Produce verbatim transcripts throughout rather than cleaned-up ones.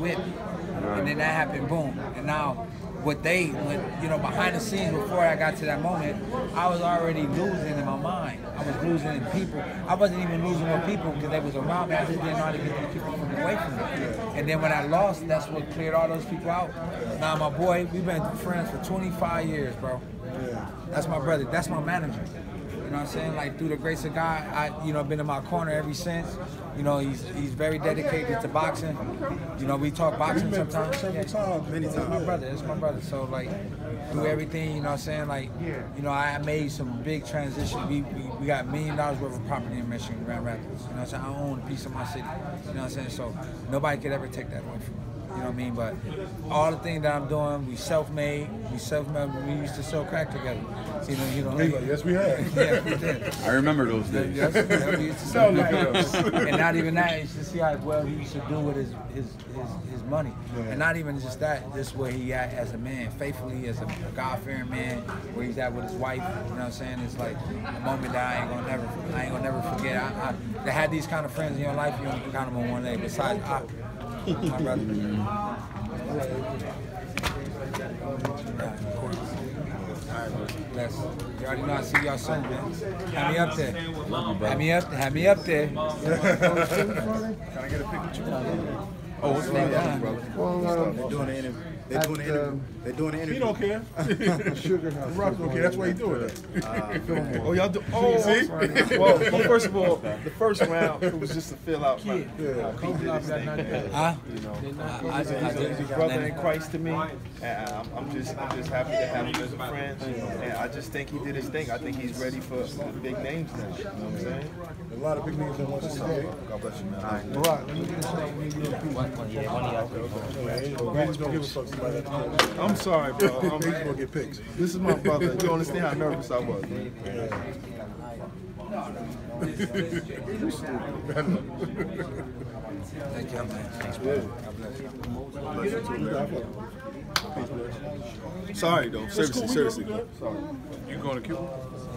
with me. And then that happened, boom. And now, what they, when, you know, behind the scenes before I got to that moment, I was already losing in my mind. I was losing in people. I wasn't even losing with people because they was around me. I just didn't know how to get these people from away from me. And then when I lost, that's what cleared all those people out. Now, my boy, we've been friends for twenty-five years, bro. That's my brother. That's my manager. You know what I'm saying? Like, through the grace of God, I, you know, been in my corner ever since. You know, he's he's very dedicated to boxing. You know, we talk boxing sometimes. Several times, many times. It's my brother. It's my brother. So, like, through everything, you know what I'm saying? Like, you know, I made some big transition. We, we, we got a million dollars worth of property in Michigan, Grand Rapids. You know what I'm saying? I own a piece of my city. You know what I'm saying? So, nobody could ever take that away from me. You know what I mean? But all the things that I'm doing, we self-made. We self-made. We used to sell crack together. You know, you know. Like, yes, we have. Yeah, we did. I remember those days. Yes, yeah, we used to sell crack. And not even that. It's just see how well he used to do with his his his, his money. Yeah. And not even just that. Just where he at as a man, faithfully as a God-fearing man, where he's at with his wife. You know what I'm saying? It's like a moment that I ain't gonna never, I ain't gonna never forget. I, I, to have these kind of friends in your life, you only count them on one leg. Besides, I. My brother. Yeah, of course. Bless. You already know I see y'all soon, man. Have me up there. Have me up there. Have me up there. Can I get a picture with you? Oh, what's the name, brother? Well, they're doing the interview. They're doing the interview. They're doing the interview. He don't care. Sugar House. Rock don't care. That's why he's doing it. Uh, oh, y'all do. Oh, see? Well, well, first of all, the first round it was just to fill out my. Yeah, he did his thing. Huh? You know, he's a, he's a brother in Christ to me, and I'm, I'm just, I'm just happy to have him as a friend. And I just think he did his thing. I think he's ready for the big names now. You know what I'm saying? A lot of big names in one today. God bless you, man. All right. Barack, let me get a shot with you. Yeah, one of y'all. Brady's gonna give us something by that time. I'm sorry, bro. I'm Brady's gonna get picks. This is my brother. You understand how nervous I was, man. Thank you, man. Thanks, man. Sorry, though. Seriously, seriously. Sorry. You going to Cuba?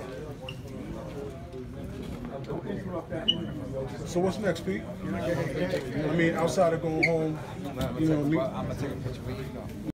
So what's next, Pete? I mean, outside of going home, you know, I'm gonna take a picture with you.